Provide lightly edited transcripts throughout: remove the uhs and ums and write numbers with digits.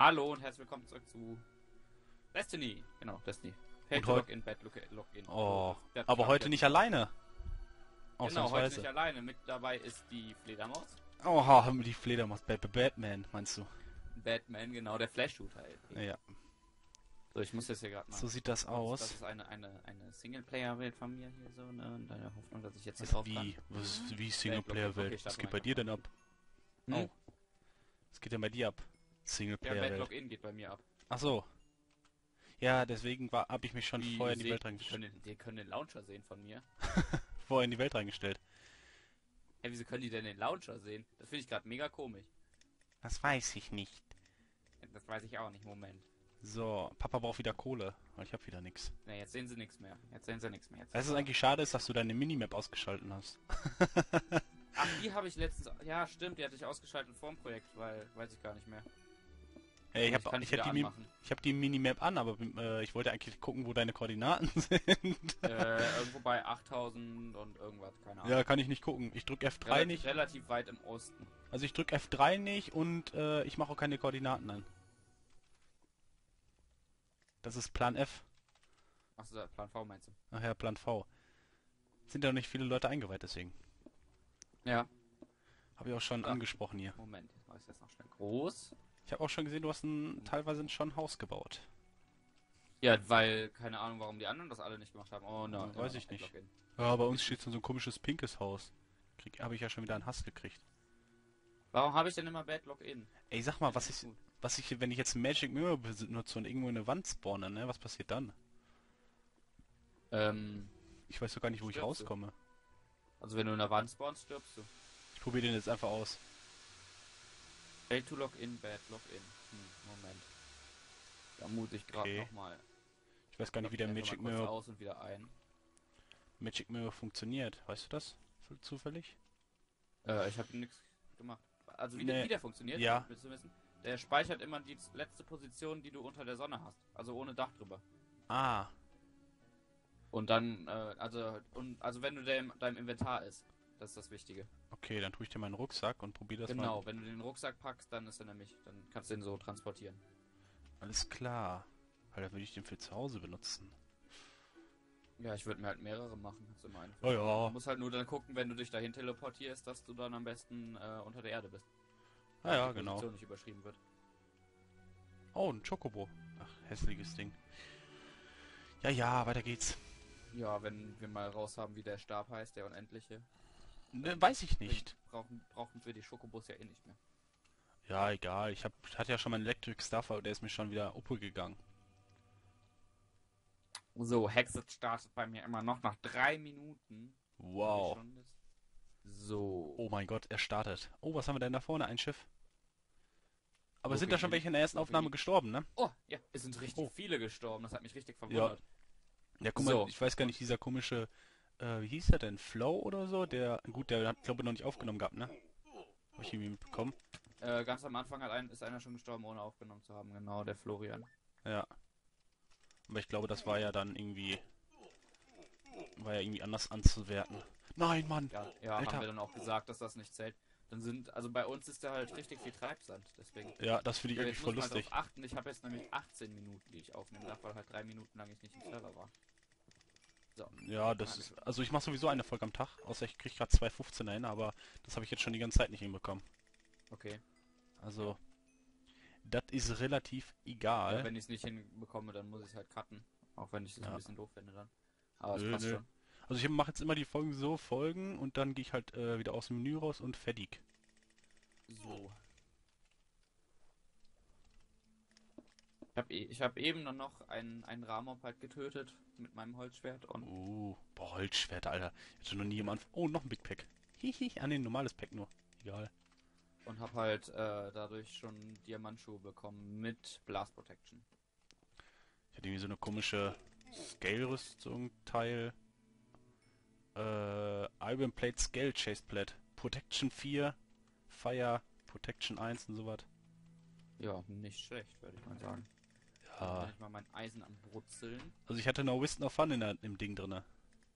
Hallo und herzlich willkommen zurück zu Destiny. Genau, Destiny. Pay Und to heute... Login, Bad Login. So, Oh, das aber klappt heute jetzt nicht gerade. alleine. Genau, heute nicht Ausnahmsweise. alleine. Mit dabei ist die Fledermaus. Oha, haben wir die Fledermaus. Batman, meinst du? Batman, genau, der Flash-Shooter. Ja, So, ich muss jetzt hier gerade mal so sieht das kurz. Das aus. ist eine Singleplayer-Welt von mir hier so, ne? Und deine Hoffnung, dass ich jetzt hier Was, drauf kann. wie Bad Login. Okay, Singleplayer-Welt? ich Was starte geht mal bei dir einfach denn mal. ab? Hm? Oh, was geht denn bei dir ab? Ja, Bad Singleplayer-Welt. Login geht bei mir ab. Ach so. Ja, deswegen habe ich mich schon Wie vorher ihr in die seht, Welt reingestellt. die können den Launcher sehen von mir. Vorher in die Welt reingestellt. Hey, wieso können die denn den Launcher sehen? Das finde ich gerade mega komisch. Das weiß ich nicht. Das weiß ich auch nicht, Moment. So, Papa braucht wieder Kohle, weil ich habe wieder nichts. Ne, jetzt sehen sie nichts mehr. Jetzt sehen sie nichts mehr. Jetzt Weißt du, was eigentlich schade ist, dass du deine Minimap ausgeschalten hast? Ach, die habe ich letztens... Ja, stimmt, die hatte ich ausgeschaltet vor dem Projekt, weil... Weiß ich gar nicht mehr. Hey, Ich kann ich wieder hab die, anmachen. ich hab die Minimap an, aber ich wollte eigentlich gucken, wo deine Koordinaten sind. Irgendwo bei 8000 und irgendwas, keine Ahnung. Ja, kann ich nicht gucken. Ich drück F3 nicht. Relativ weit im Osten. Also ich drück F3 nicht und ich mache auch keine Koordinaten an. Das ist Plan F. Achso, Plan V meinst du? Ach ja, Plan V. Sind ja noch nicht viele Leute eingeweiht, deswegen. Ja. Habe ich auch schon Ach. angesprochen hier. Moment, jetzt mache ich das noch schnell groß. Ich habe auch schon gesehen, du hast teilweise schon ein Haus gebaut. Ja, weil, keine Ahnung, warum die anderen das alle nicht gemacht haben. Oh nein, Weiß ich nicht. Login. Ja, bei uns steht so ein komisches pinkes Haus. Habe ich ja schon wieder einen Hass gekriegt. Warum habe ich denn immer Bad Login? Ey, sag mal, Gut. wenn ich jetzt Magic Mirror benutze und irgendwo in eine Wand spawne, ne, was passiert dann? Ähm, Ich weiß doch gar nicht, wo ich Stirbst du. rauskomme. also wenn du in der Wand spawnst, stirbst du. Ich probiere den jetzt einfach aus. Fail to Login, Bad Login. Moment. Da mute ich gerade Okay. nochmal. Ich weiß gar nicht, wie der Magic kurz Mirror, aus und wieder ein. funktioniert. Weißt du das? Zufällig? Ich habe nichts gemacht. Also Nee. wie der funktioniert, Ja. willst du wissen? Der speichert immer die letzte Position, die du unter der Sonne hast. Also ohne Dach drüber. Ah, Und dann, also wenn du deinem Inventar ist. Das ist das Wichtige. okay, dann tue ich dir meinen Rucksack und probiere das Genau, mal. wenn du den Rucksack packst, dann ist er nämlich, dann kannst du den so transportieren. Alles klar. Weil dann würde ich den für zu Hause benutzen. Ja, ich würde mir halt mehrere machen. Das ist immer einfach. Oh ja. Du musst halt nur dann gucken, wenn du dich dahin teleportierst, dass du dann am besten unter der Erde bist. Ah ja, Damit die genau. Position nicht überschrieben wird. Oh, ein Chocobo. Ach, hässliches Ding. Ja, ja, weiter geht's. Ja, wenn wir mal raus haben, wie der Stab heißt, der Unendliche. Ne, weiß ich nicht. Brauchen wir die Schokobus ja eh nicht mehr. Ja, egal. Hatte ja schon mal einen Electric Stuff, aber der ist mir schon wieder Uppe gegangen. So, Hexet startet bei mir immer noch nach 3 Minuten. Wow. So. Oh mein Gott, er startet. Oh, was haben wir denn da vorne? Ein Schiff. Aber Wo sind da wir schon hin- welche in der ersten wo wir Aufnahme hin- gestorben, ne? Oh, ja, es sind richtig Oh. viele gestorben. Das hat mich richtig verwundert. Ja, guck mal, So. ich weiß gar nicht, dieser komische, wie hieß der denn? Flow oder so? Der hat, glaube ich, noch nicht aufgenommen gehabt, ne? Hab ich irgendwie mitbekommen. Ganz am Anfang ist einer schon gestorben, ohne aufgenommen zu haben. Genau, der Florian. Ja. Aber ich glaube, das war ja dann irgendwie, anders anzuwerten. Nein, Mann! Ja, Alter. haben wir dann auch gesagt, dass das nicht zählt. Also bei uns ist da halt richtig viel Treibsand, deswegen. Ja, das finde ich eigentlich Jetzt voll muss man lustig. darauf achten, ich habe jetzt nämlich 18 Minuten, die ich aufnehmen darf, weil halt 3 Minuten lang ich nicht im Server war. So. Ja, also ich mache sowieso eine Folge am Tag, außer ich kriege gerade 2,15er hin, aber das habe ich jetzt schon die ganze Zeit nicht hinbekommen. Okay. Also, das ist relativ Ja, egal. wenn ich es nicht hinbekomme, dann muss ich es halt cutten. Auch wenn ich das Ja. ein bisschen doof finde dann. Aber es Nö, passt nö. schon. Also ich mache jetzt immer die Folgen so, Folgen und dann gehe ich halt wieder aus dem Menü raus und fertig. So. Ich hab eben dann noch einen Ramob halt getötet mit meinem Holzschwert und Boah, Holzschwert, Alter. Ich hatte noch nie am Anfang. Oh, noch ein Big Pack. Hihi, nee, ein normales Pack nur. Egal. hab halt dadurch schon Diamantschuhe bekommen mit Blast Protection. Ich hatte irgendwie so eine komische Scale-Rüstung, Teil. Iron Plate Scale Chase Plate. Protection 4, Fire, Protection 1 und sowas. Ja, nicht schlecht, würde ich mal sagen. Dann Ja. bin ich mal mein Eisen am Brutzeln. Also ich hatte No Whist No Fun im Ding drinne.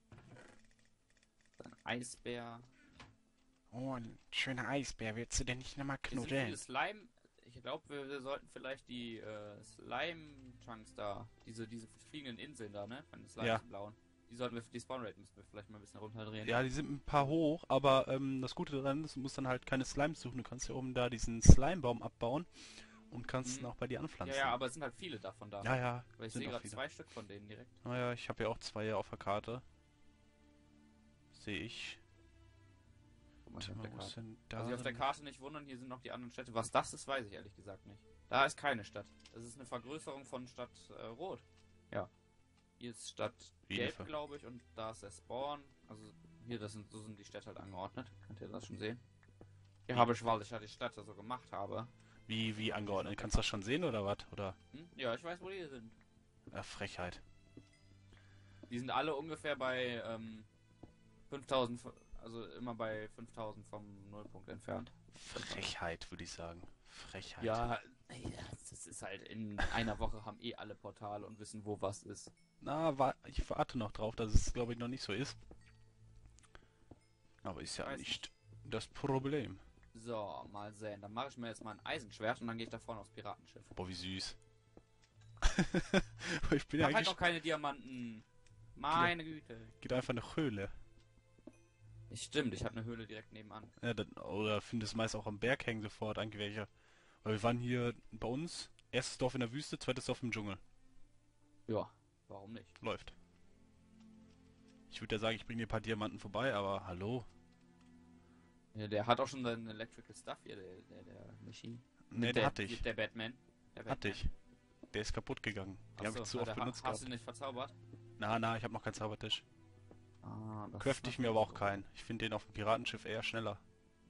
Dann Eisbär. Oh, ein schöner Eisbär. Willst du denn nicht nochmal Hier sind knuddeln? viele Slime. Ich glaube, wir sollten vielleicht die Slime-Chunks da, diese fliegenden Inseln da, ne? Von den Slimes Ja. blauen. Die Spawnrate müssen wir vielleicht mal ein bisschen runterdrehen. Ja, die sind ein paar hoch, aber das Gute daran ist, du musst dann halt keine Slimes suchen. Du kannst ja oben da diesen Slimebaum abbauen und kannst ihn auch bei dir Ja, anpflanzen. ja, aber es sind halt viele davon da. Ja, ja, Weil ich sind sehe auch gerade viele. 2 Stück von denen direkt. Naja, ich habe ja auch zwei hier auf der Karte. Sehe ich. Guck mal, hier auf der Wo ist Karte. denn da Also hier auf der denn? Karte nicht wundern, hier sind noch die anderen Städte. Was das ist, weiß ich ehrlich gesagt nicht. Da ist keine Stadt. Das ist eine Vergrößerung von Stadt Rot. Ja. Hier ist Stadt Gelb, glaube ich, und da ist der Spawn. Also hier, so sind die Städte halt angeordnet. Könnt ihr das schon sehen? Hier habe ich, weil ich ja die Städte so gemacht habe. Wie angeordnet? Kannst du das schon sehen oder was? Oder? Ja, ich weiß, wo die sind. Frechheit. Die sind alle ungefähr bei 5000, also immer bei 5000 vom Nullpunkt entfernt. Frechheit, würde ich sagen. Frechheit. Ja, das ist halt, in einer Woche haben eh alle Portale und wissen, wo was ist. Na, ich warte noch drauf, dass es, glaube ich, noch nicht so ist. Aber ist ja Weiß nicht das Problem. So, mal sehen. Dann mache ich mir jetzt mal ein Eisenschwert und dann gehe ich da vorne aufs Piratenschiff. Boah, wie süß. Ich bin Ich ja hab halt eigentlich... noch keine Diamanten. Meine Güte. Geht einfach eine Höhle. Stimmt, ich habe eine Höhle direkt nebenan. Ja, oder findest meist auch am Berg hängen sofort irgendwelche. Weil wir waren hier bei uns, erstes Dorf in der Wüste, zweites Dorf im Dschungel. Ja, warum nicht? Läuft. Ich würde ja sagen, ich bringe dir ein paar Diamanten vorbei, aber hallo? Ja, der hat auch schon seinen Electrical Stuff hier, der Michi. Ne, der hatte ich. Der Batman. Hatte ich. Der ist kaputt gegangen. Den habe ich zu oft benutzt Hast gehabt. du nicht verzaubert? Na, ich habe noch keinen Zaubertisch. Ah, das Crafte ist ich mir aber auch keinen. Ich finde den auf dem Piratenschiff eher schneller.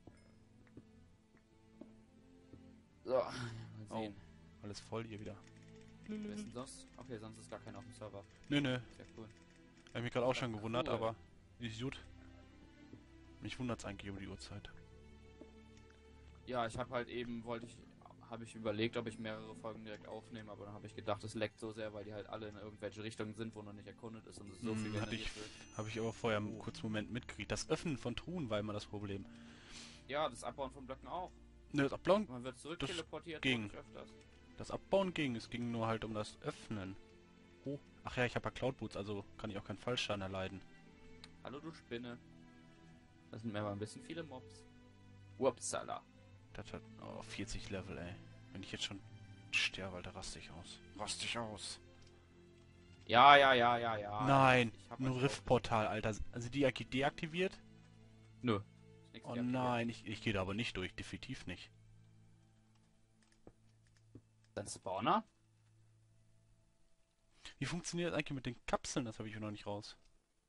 So, mal Oh, sehen. alles voll hier wieder. Wer ist denn sonst? Okay, sonst ist gar keiner auf dem Server. Nö. Sehr cool. Hab mich gerade auch schon gewundert, Cool. aber ist gut. Mich wundert's eigentlich um die Uhrzeit. Ja, ich habe halt eben, habe ich überlegt, ob ich mehrere Folgen direkt aufnehme, aber dann habe ich gedacht, es leckt so sehr, weil die halt alle in irgendwelche Richtungen sind, wo noch nicht erkundet ist und es so viel generiert wird. Habe ich aber vorher einen kurzen Moment mitgekriegt. Das Öffnen von Truhen war immer das Problem. Ja, das Abbauen von Blöcken auch. Ne, das Abbauen, Man wird zurück Das teleportiert ging. und öfters. das Abbauen ging. Es ging nur halt um das Öffnen. Oh, ach ja, ich habe ja Cloud Boots, also kann ich auch keinen Fallschaden erleiden. Hallo du Spinne. Das sind mir aber ein bisschen viele Mobs. Upsala. Das hat 40 Level, ey. Wenn ich jetzt schon sterbe, Alter, raste ich aus. Raste ich aus. Ja. Nein, Ich hab nur halt Riftportal, Alter. Also die deaktiviert? auch- Nö. Ist nix Oh deaktiviert. nein, ich gehe da aber nicht durch, definitiv nicht. Dann Spawner? Wie funktioniert das eigentlich mit den Kapseln? Das habe ich noch nicht raus.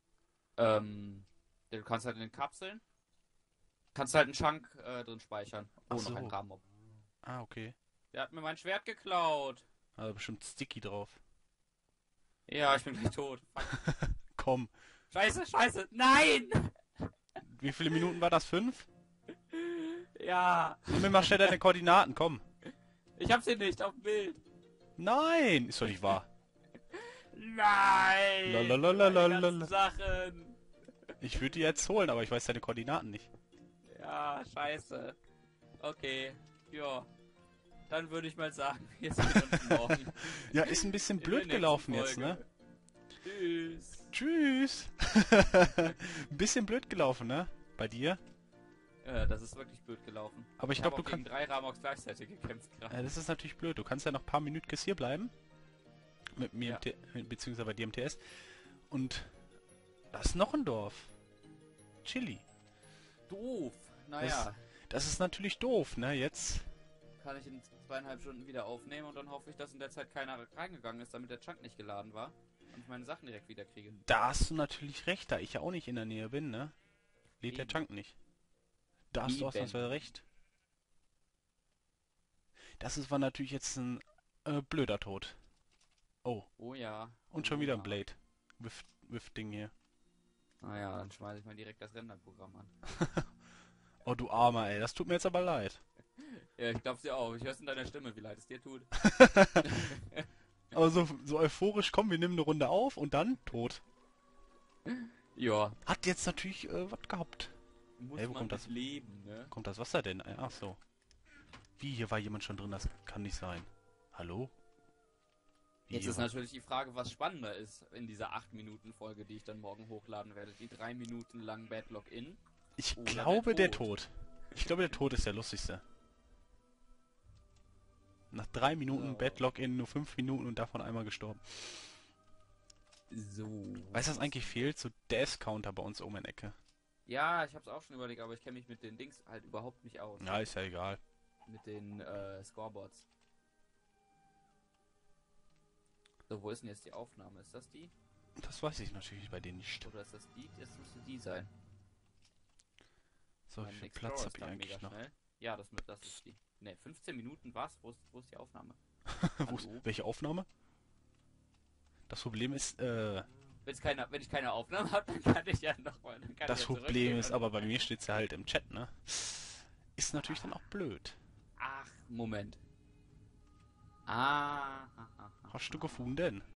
Du kannst halt in den Kapseln. Kannst halt einen Chunk drin speichern. Oh, Ach so. noch ein Rahmenmob. Ah, okay. Der hat mir mein Schwert geklaut. Also bestimmt Sticky drauf. Ja, ich bin gleich tot. Komm. Scheiße, nein! Wie viele Minuten war das? 5? Ja, Nimm mir mal schnell deine Koordinaten, komm. ich hab sie nicht auf dem Bild. Nein, ist doch nicht wahr. Nein! Lalalala. Meine ganzen Sachen. Ich würde die jetzt holen, aber ich weiß deine Koordinaten nicht. Ja, scheiße. Okay, ja. Dann würde ich mal sagen, wir sehen uns morgen. Ja, ist ein bisschen In der blöd nächsten gelaufen jetzt, ne? Folge. Tschüss. Tschüss. Ein bisschen blöd gelaufen, ne? Bei dir. Ja, das ist wirklich blöd gelaufen. Aber ich hab glaube, du auch gegen kannst... 3 Ramox gleichzeitig gekämpft gerade. das ist natürlich blöd. Du kannst ja noch ein paar Minuten hier bleiben. Mit mir, Ja. beziehungsweise bei dir im TS. Und da ist noch ein Dorf. Chili. Doof. Naja, Das ist natürlich doof, ne? Jetzt... kann ich in 2,5 Stunden wieder aufnehmen und dann hoffe ich, dass in der Zeit keiner reingegangen ist, damit der Chunk nicht geladen war. Und ich meine Sachen direkt wieder kriege. Da hast du natürlich recht, da ich ja auch nicht in der Nähe bin, ne? Lädt der Eben. Chunk nicht. Da hast du Eben. ausnahmsweise recht. War natürlich jetzt ein blöder Tod. Oh, Oh ja. und Oh schon wieder ja. ein Blade. With-Ding hier. Naja, dann schmeiße ich mal direkt das Renderprogramm an. Oh, du Armer, ey. Das tut mir jetzt aber leid. Ja, ich glaub's dir auch. Ich hör's in deiner Stimme, wie leid es dir tut. Aber so euphorisch, komm, wir nehmen eine Runde auf und dann tot. Ja, Hat jetzt natürlich was gehabt. muss Hey, wo man kommt das? mit leben, ne? Kommt das Wasser denn? Ach so. Wie, hier war jemand schon drin? Das kann nicht sein. Hallo? Wie, Jetzt hier ist war- natürlich die Frage, was spannender ist in dieser 8-Minuten-Folge, die ich dann morgen hochladen werde. Die 3 Minuten lang Bad Login. Ich Oder glaube, der der Tod. Ich glaube, der Tod ist der lustigste. Nach 3 Minuten So. Bad Login nur 5 Minuten und davon einmal gestorben. So. Weißt du, was eigentlich fehlt? So Death-Counter bei uns oben in der Ecke. Ja, ich hab's auch schon überlegt, aber ich kenne mich mit den Dings halt überhaupt nicht aus. Ja, ist ja egal. Mit den Scoreboards. So, wo ist denn jetzt die Aufnahme? Ist das die? Das weiß ich natürlich bei denen nicht. Oder ist das die? Das müsste die sein. So, wie Mein viel Explorer Platz ist habe ich grad eigentlich mega noch? schnell. Ja, das ist die. Ne, 15 Minuten was? Wo ist die Aufnahme? Hallo? Welche Aufnahme? Das Problem ist, Wenn ich keine Aufnahme habe, dann kann ich ja nochmal. das Problem ist, aber bei mir steht es ja halt im Chat, ne? Ist natürlich dann auch blöd. Ach, Moment. Ah. Hast du gefunden?